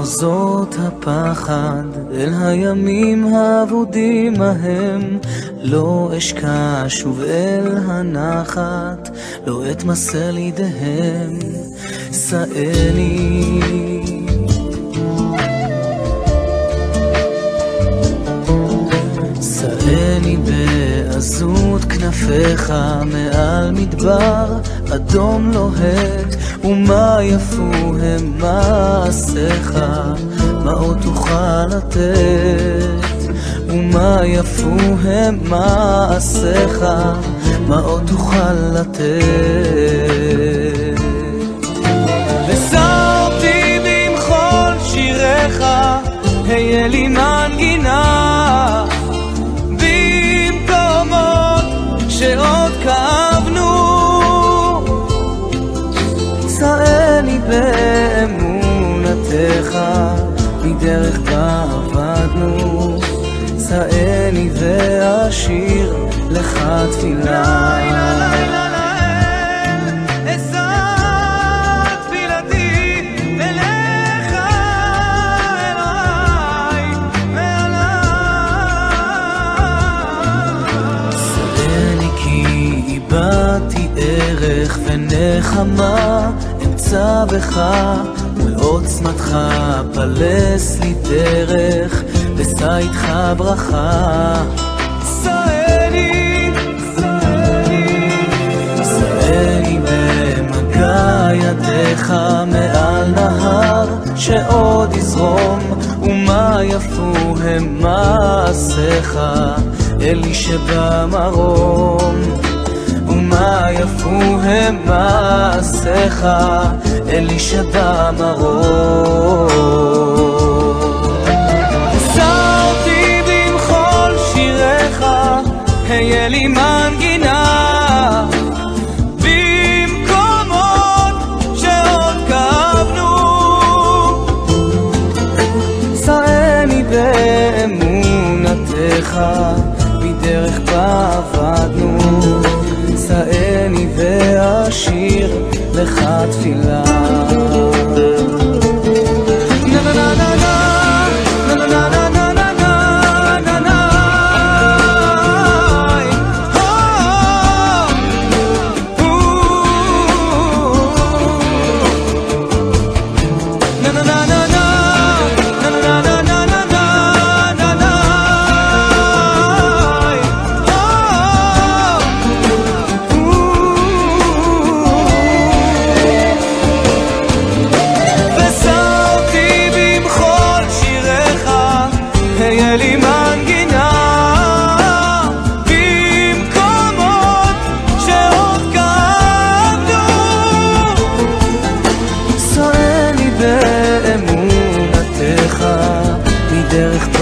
מחוזות הפחד אל הימים האבודים ההם. לא אשכח שוב אל הנחת, לא אתמסר לידיהם. שאני שאני בעזות כנפיך מעל מדבר אדום לוהט. ומה יפו הם מעשיך, מה עוד תוכל לתת? ומה יפו הם מעשיך, מה עוד תוכל לתת? ושא אותי במחול שיריך, היה לי מנגינה במקומות שעוד כאבנו. שאני באמונתך מדרך בה עבדנו. שאני ואשיר לך תפילה. איבדתי ערך ונחמה אמצא בך, ובעוצמתך פלס לי דרך, ושא איתך ברכה. שאני במגע ידיך מעל נהר שעוד יזרום. ומה יפו הם מעשיך אלי שבמרום. ומה יפו הם מעשיך אלי שבמרום. שאא אותי במחול שיריך, היה לי מנגינה במקומות שעוד כאבנו. שאני באמונתך מדרך בה עבדנו. שאני ואשיר לך תפילה. היה לי מנגינה במקומות שעוד כאבנו. שאני באמונתך מדרך